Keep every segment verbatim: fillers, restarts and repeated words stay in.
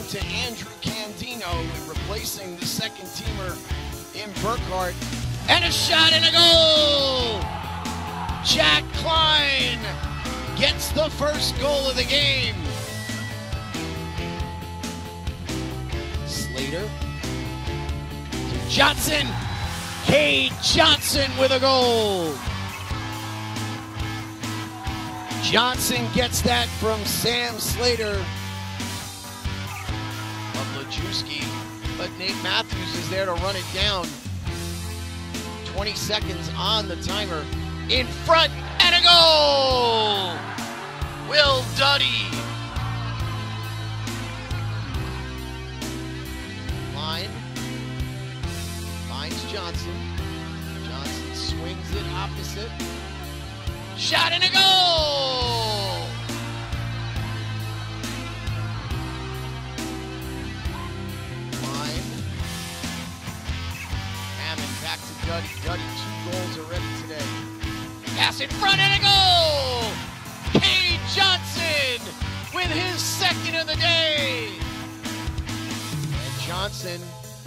to Andrew Candino, replacing the second teamer in Burkhart. And a shot and a goal! Jack Clyne gets the first goal of the game. Slater to Johnson. Cade Johnson with a goal. Johnson gets that from Sam Slater of Lajewski, but Nate Matthews is there to run it down. twenty seconds on the timer. In front and a goal! Will Duddy. Line. Finds Johnson. Johnson swings it opposite. Shot and a goal! Clyne. Hammond back to Duddy. Duddy, two goals already today. Pass in front and a goal! Cade Johnson with his second of the day. And Johnson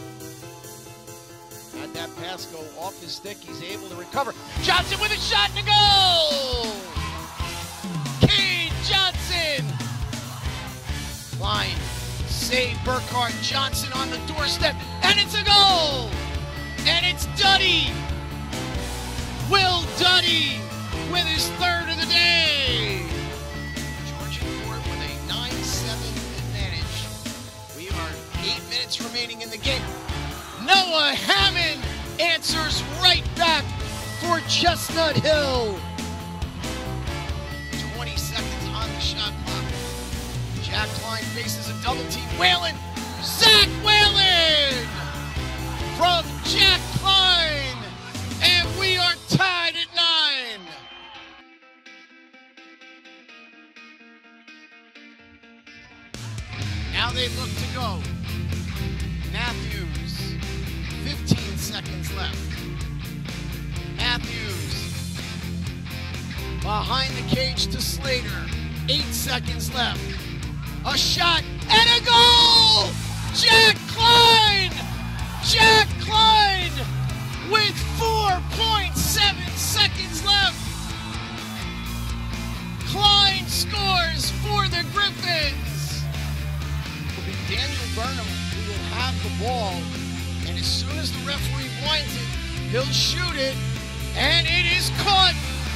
had that pass go off his stick. He's able to recover. Johnson with a shot and a goal! Cade Johnson! Clyne save Burkhart. Johnson on the doorstep, and it's a goal! And it's Duddy! Will Duddy with his third of the day! Georgia Ford with a nine seven advantage. We are eight minutes remaining in the game. Noah Hammond answers right back for Chestnut Hill. twenty seconds on the shot clock. Jack Clyne faces a double team. Whalen! Zach Whalen! From Jack Clyne! And we are tied at nine. Now they look to go. Matthews, fifteen seconds left. Matthews, behind the cage to Slater, eight seconds left. A shot and a goal! Jack Clyne! Jack Clyne with four point seven seconds left. Clyne scores for the Griffins. It'll be Daniel Burnham who will have the ball, and as soon as the referee winds it, he'll shoot it, and it is caught.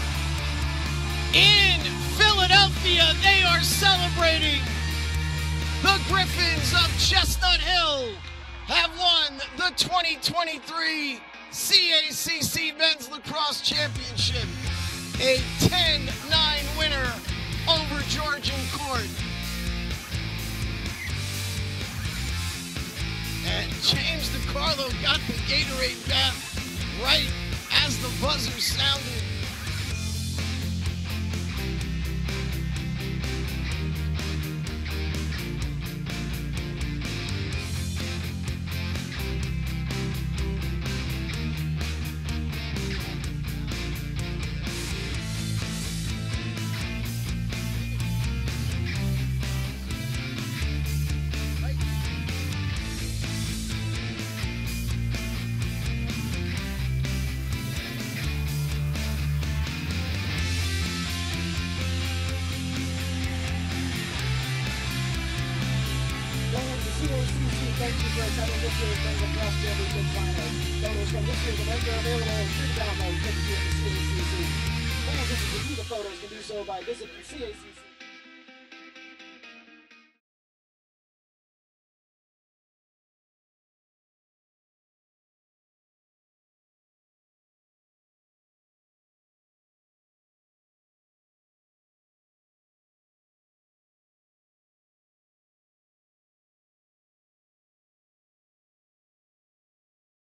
In Philadelphia, they are celebrating. The Griffins of Chestnut Hill have won the twenty twenty-three C A C C Men's Lacrosse Championship. A ten nine winner over Georgian Court. And James DiCarlo got the Gatorade bath right as the buzzer sounded. C A C C, thank you for attending this year's Men's Lacrosse Championship Finals. Photos from this year's event are available on free download. Thank you to C A C C. Fans interested in the photos can do so by visiting C A C C.